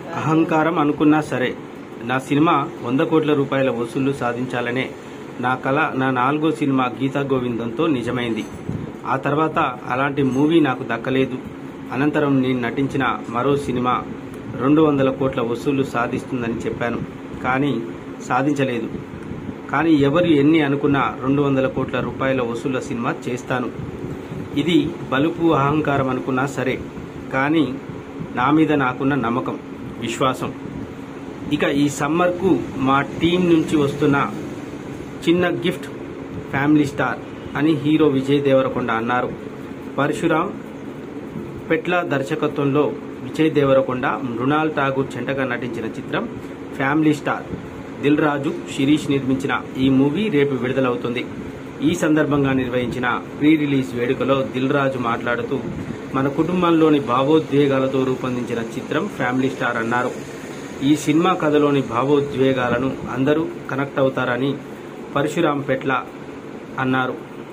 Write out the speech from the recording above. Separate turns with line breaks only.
అహంకారం అనుకున్నా సరే నా సినిమా 100 కోట్ల రూపాయల వసూళ్లు సాధించాలనే నా కల నా 4వ సినిమా గీతా గోవిందంతో నిజమైంది. ఆ తర్వాత అలాంటి మూవీ నాకు దక్కలేదు. అనంతరం నేను నటించిన మరో సినిమా 200 కోట్ల వసూళ్లు సాధిస్తుందని చెప్పాను, కానీ సాధించలేదు. కానీ ఎవరు ఎన్ని అనుకున్నా 200 కోట్ల రూపాయల వసూళ్ల సినిమా చేస్తాను. ఇది బలుపు అహంకారం అనుకున్నా సరే, కానీ నా మీద నాకున్న నమ్మకం, విశ్వాసం. ఇక ఈ సమ్మర్కు మా టీం నుంచి వస్తున్న చిన్న గిఫ్ట్ ఫ్యామిలీ స్టార్ అని హీరో విజయ్ దేవరకొండ అన్నారు. పరశురామ్ పెట్ల దర్శకత్వంలో విజయ్ దేవరకొండ, మృణాల్ ఠాగూర్ జంటగా నటించిన చిత్రం ఫ్యామిలీ స్టార్. దిల్ రాజు, శిరీష్ నిర్మించిన ఈ మూవీ రేపు విడుదలవుతుంది. ఈ సందర్భంగా నిర్వహించిన ప్రీ రిలీజ్ వేడుకలో దిల్ రాజు మాట్లాడుతూ, మన కుటుంబంలోని భావోద్వేగాలతో రూపొందించిన చిత్రం ఫ్యామిలీ స్టార్ అన్నారు. ఈ సినిమా కథలోని భావోద్వేగాలను అందరూ కనెక్ట్ అవుతారని పరశురామ్ పెట్ల అన్నారు.